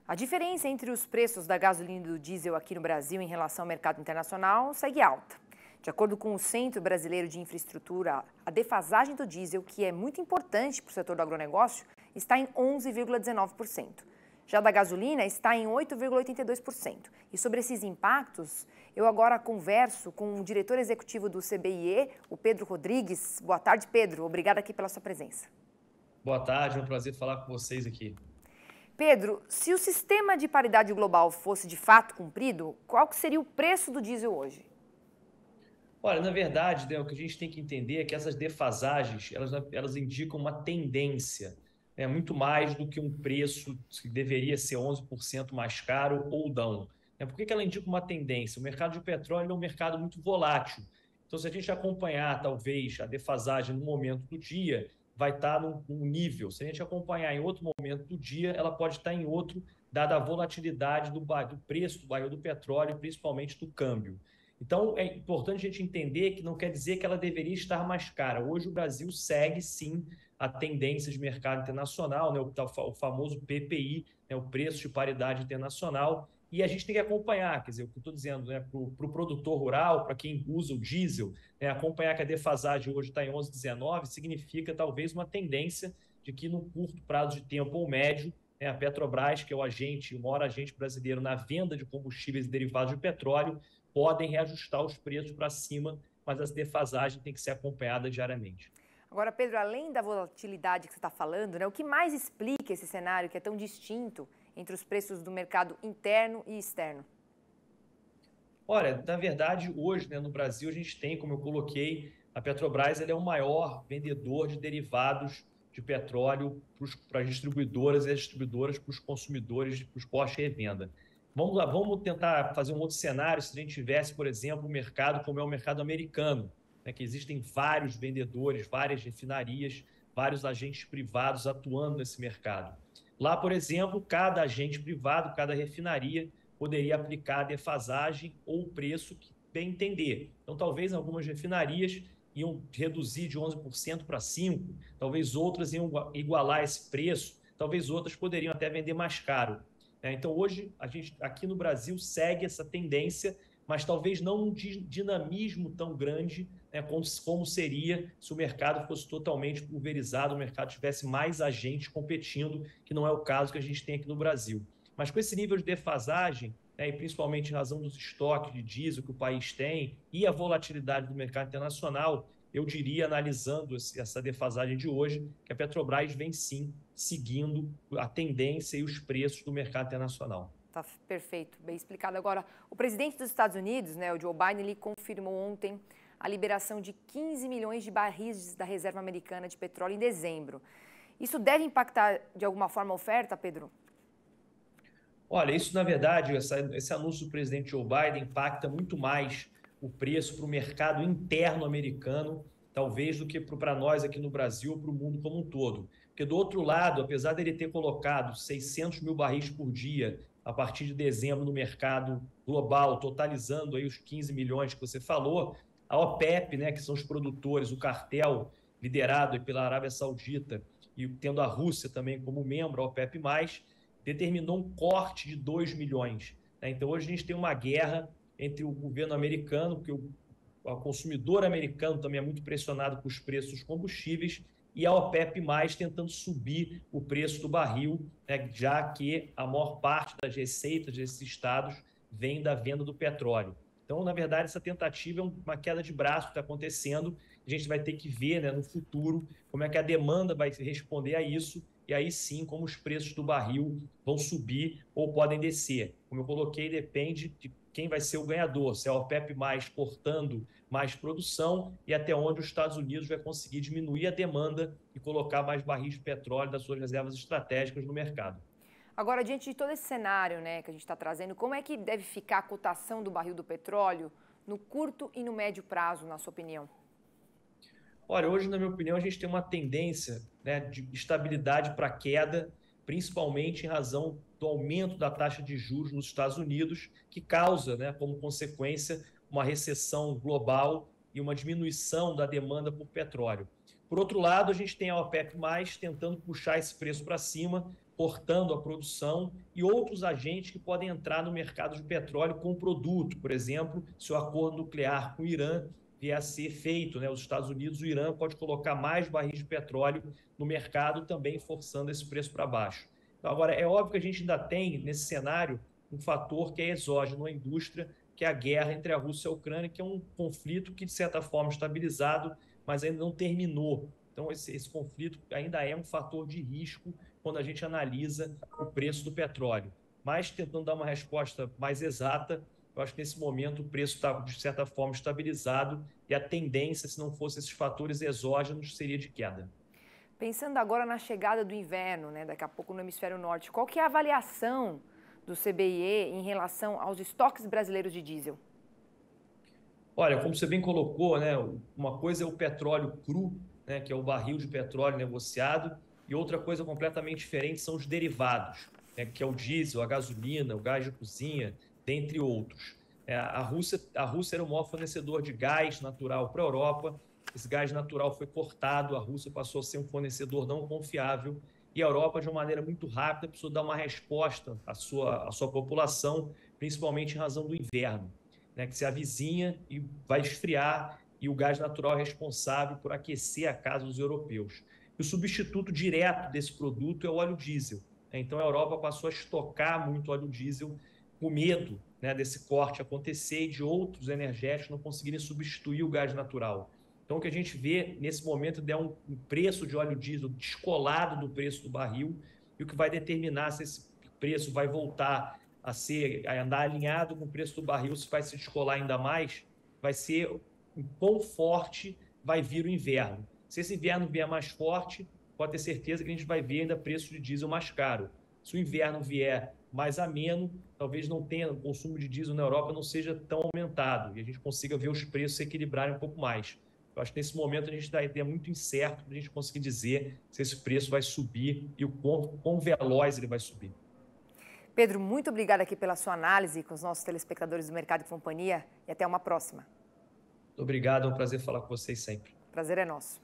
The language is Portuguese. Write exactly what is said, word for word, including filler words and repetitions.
A diferença entre os preços da gasolina e do diesel aqui no Brasil em relação ao mercado internacional segue alta. De acordo com o Centro Brasileiro de Infraestrutura, a defasagem do diesel, que é muito importante para o setor do agronegócio, está em onze vírgula dezenove por cento. Já da gasolina está em oito vírgula oitenta e dois por cento. E sobre esses impactos, eu agora converso com o diretor executivo do C B I E, o Pedro Rodrigues. Boa tarde, Pedro. Obrigada aqui pela sua presença. Boa tarde, é um prazer falar com vocês aqui. Pedro, se o sistema de paridade global fosse de fato cumprido, qual que seria o preço do diesel hoje? Olha, na verdade, né, o que a gente tem que entender é que essas defasagens, elas, elas indicam uma tendência, né, muito mais do que um preço que deveria ser onze por cento mais caro ou não. Né? Por que que ela indica uma tendência? O mercado de petróleo é um mercado muito volátil. Então, se a gente acompanhar, talvez, a defasagem no momento do dia, vai estar num, num nível. Se a gente acompanhar em outro momento do dia, ela pode estar em outro, dada a volatilidade do, do preço do barril do petróleo, principalmente do câmbio. Então, é importante a gente entender que não quer dizer que ela deveria estar mais cara. Hoje, o Brasil segue, sim, a tendência de mercado internacional, né, o famoso P P I, né, o preço de paridade internacional, e a gente tem que acompanhar, quer dizer, o que eu estou dizendo, né, para o pro produtor rural, para quem usa o diesel, né, acompanhar que a defasagem hoje está em onze vírgula dezenove, significa talvez uma tendência de que no curto prazo de tempo ou médio, né, a Petrobras, que é o agente, o maior agente brasileiro na venda de combustíveis e derivados de petróleo, podem reajustar os preços para cima, mas essa defasagem tem que ser acompanhada diariamente. Agora, Pedro, além da volatilidade que você está falando, né, o que mais explica esse cenário que é tão distinto entre os preços do mercado interno e externo? Olha, na verdade, hoje, né, no Brasil, a gente tem, como eu coloquei, a Petrobras ele é o maior vendedor de derivados de petróleo para as distribuidoras e as distribuidoras para os consumidores, para os postos de revenda. Vamos lá, vamos tentar fazer um outro cenário se a gente tivesse, por exemplo, um mercado como é o mercado americano, né, que existem vários vendedores, várias refinarias, vários agentes privados atuando nesse mercado. Lá, por exemplo, cada agente privado, cada refinaria poderia aplicar a defasagem ou o preço que bem entender. Então, talvez algumas refinarias iam reduzir de onze por cento para cinco por cento, talvez outras iam igualar esse preço, talvez outras poderiam até vender mais caro. Então, hoje, a gente aqui no Brasil segue essa tendência, mas talvez não um dinamismo tão grande, né, como, como seria se o mercado fosse totalmente pulverizado, o mercado tivesse mais agentes competindo, que não é o caso que a gente tem aqui no Brasil. Mas com esse nível de defasagem, né, e principalmente em razão dos estoques de diesel que o país tem e a volatilidade do mercado internacional, eu diria, analisando essa defasagem de hoje, que a Petrobras vem sim seguindo a tendência e os preços do mercado internacional. Tá perfeito, bem explicado. Agora, o presidente dos Estados Unidos, né, o Joe Biden, ele confirmou ontem a liberação de quinze milhões de barris da reserva americana de petróleo em dezembro. Isso deve impactar de alguma forma a oferta, Pedro? Olha, isso na verdade, essa, esse anúncio do presidente Joe Biden impacta muito mais o preço para o mercado interno americano, talvez, do que para nós aqui no Brasil, para o mundo como um todo. Porque do outro lado, apesar dele ter colocado seiscentos mil barris por dia a partir de dezembro no mercado global, totalizando aí os quinze milhões que você falou, a OPEP, né, que são os produtores, o cartel liderado pela Arábia Saudita e tendo a Rússia também como membro, a OPEP+, determinou um corte de dois milhões. Né? Então, hoje a gente tem uma guerra entre o governo americano, porque o, o consumidor americano também é muito pressionado com os preços dos combustíveis, e a OPEP+, tentando subir o preço do barril, né? Já que a maior parte das receitas desses estados vem da venda do petróleo. Então, na verdade, essa tentativa é uma queda de braço que está acontecendo. A gente vai ter que ver, né, no futuro como é que a demanda vai responder a isso, e aí sim, como os preços do barril vão subir ou podem descer. Como eu coloquei, depende de quem vai ser o ganhador, se é a OPEP mais exportando mais produção e até onde os Estados Unidos vai conseguir diminuir a demanda e colocar mais barris de petróleo das suas reservas estratégicas no mercado. Agora, diante de todo esse cenário, né, que a gente está trazendo, como é que deve ficar a cotação do barril do petróleo no curto e no médio prazo, na sua opinião? Olha, hoje, na minha opinião, a gente tem uma tendência, né, de estabilidade para queda, principalmente em razão do aumento da taxa de juros nos Estados Unidos, que causa, né, como consequência, uma recessão global e uma diminuição da demanda por petróleo. Por outro lado, a gente tem a OPEP+, tentando puxar esse preço para cima, cortando a produção, e outros agentes que podem entrar no mercado de petróleo com o produto. Por exemplo, se o acordo nuclear com o Irã vier a ser feito, né, os Estados Unidos, o Irã pode colocar mais barris de petróleo no mercado, também forçando esse preço para baixo. Então, agora, é óbvio que a gente ainda tem, nesse cenário, um fator que é exógeno à indústria, que é a guerra entre a Rússia e a Ucrânia, que é um conflito que, de certa forma, estabilizado, mas ainda não terminou. Então, esse, esse conflito ainda é um fator de risco quando a gente analisa o preço do petróleo. Mas, tentando dar uma resposta mais exata, eu acho que nesse momento o preço está, de certa forma, estabilizado e a tendência, se não fossem esses fatores exógenos, seria de queda. Pensando agora na chegada do inverno, né, daqui a pouco no hemisfério norte, qual que é a avaliação do C B I E em relação aos estoques brasileiros de diesel? Olha, como você bem colocou, né, uma coisa é o petróleo cru, né, que é o barril de petróleo negociado, e outra coisa completamente diferente são os derivados, né, que é o diesel, a gasolina, o gás de cozinha, dentre outros. É, a Rússia, a Rússia era o maior fornecedor de gás natural para a Europa. Esse gás natural foi cortado, a Rússia passou a ser um fornecedor não confiável, e a Europa, de uma maneira muito rápida, precisou dar uma resposta à sua, à sua população, principalmente em razão do inverno, né, que se avizinha e vai esfriar, e o gás natural é responsável por aquecer a casa dos europeus. E o substituto direto desse produto é o óleo diesel. Então, a Europa passou a estocar muito óleo diesel com medo, né, desse corte acontecer e de outros energéticos não conseguirem substituir o gás natural. Então, o que a gente vê nesse momento é um preço de óleo diesel descolado do preço do barril, e o que vai determinar se esse preço vai voltar a ser, a andar alinhado com o preço do barril, se vai se descolar ainda mais, vai ser o quão forte vai vir o inverno. Se esse inverno vier mais forte, pode ter certeza que a gente vai ver ainda preço de diesel mais caro. Se o inverno vier mais ameno, talvez não tenha, o consumo de diesel na Europa não seja tão aumentado e a gente consiga ver os preços se equilibrarem um pouco mais. Eu acho que nesse momento a gente está é muito incerto para a gente conseguir dizer se esse preço vai subir e o quão, quão veloz ele vai subir. Pedro, muito obrigada aqui pela sua análise com os nossos telespectadores do Mercado e Companhia, e até uma próxima. Muito obrigado, é um prazer falar com vocês sempre. Prazer é nosso.